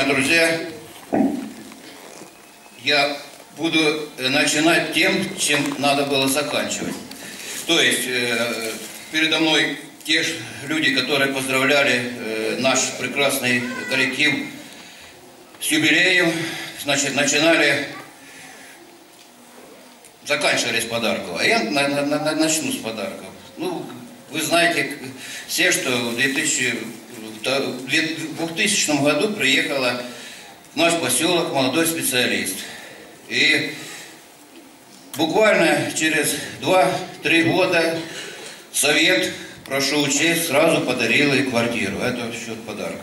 друзья, я буду начинать тем, чем надо было заканчивать. То есть, передо мной те же люди, которые поздравляли наш прекрасный коллектив с юбилеем, значит, заканчивали с подарков. А я начну с подарков. Ну, вы знаете все, что в 2000 году приехала в наш поселок молодой специалист. И буквально через 2-3 года совет, прошу учесть, сразу подарил ей квартиру. Это в счет подарка.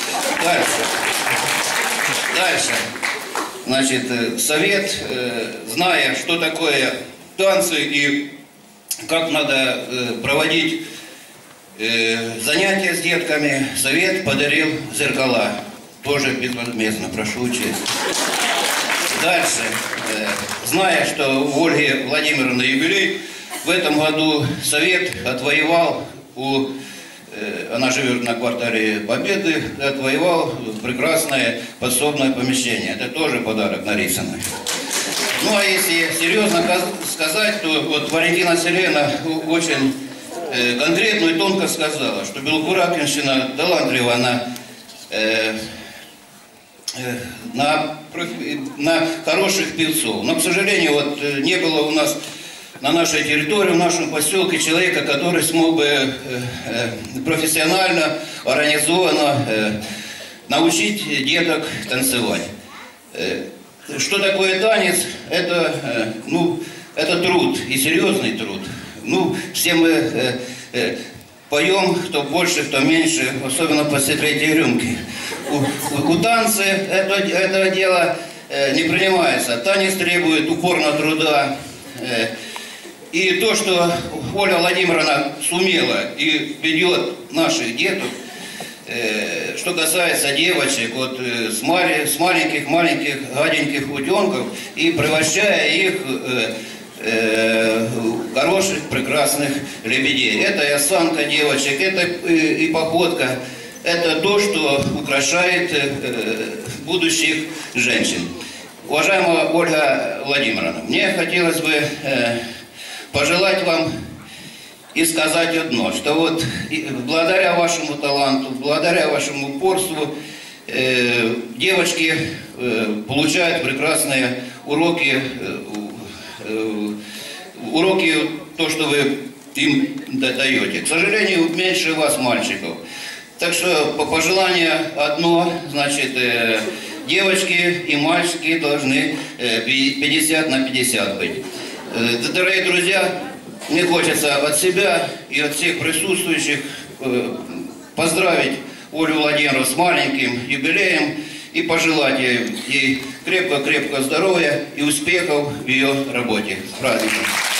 Дальше. Значит, совет, зная, что такое танцы и как надо проводить занятия с детками, совет подарил зеркала. Тоже безвозмездно, прошу учесть. Дальше. Зная, что у Ольги Владимировны юбилей, в этом году совет отвоевал она живет на квартале Победы, отвоевал прекрасное подсобное помещение. Это тоже подарок нарисанный. Ну а если серьезно сказать, то вот Валентина Сергеевна очень конкретно и тонко сказала, что Белокуракинщина талантлива на хороших певцов. Но, к сожалению, вот не было у нас на нашей территории, в нашем поселке человека, который смог бы профессионально, организованно научить деток танцевать. Что такое танец? Это, это труд, и серьезный труд. Ну, все мы поем, кто больше, кто меньше, особенно после третьей рюмки. У танца этого дела не принимается. Танец требует упорного труда. И то, что Оля Владимировна сумела и ведет наших деток, что касается девочек, вот с маленьких гаденьких утенков, и превращая их хороших, прекрасных лебедей. Это и осанка девочек, это и походка. Это то, что украшает будущих женщин. Уважаемая Ольга Владимировна, мне хотелось бы пожелать вам и сказать одно, что вот благодаря вашему таланту, благодаря вашему упорству девочки получают прекрасные уроки, то, что вы им даете. К сожалению, меньше вас мальчиков. Так что пожелание одно, значит, девочки и мальчики должны 50 на 50 быть. Дорогие друзья, мне хочется от себя и от всех присутствующих поздравить Олю Владимировну с маленьким юбилеем и пожелать ей крепко-крепко здоровья и успехов в ее работе. С праздником!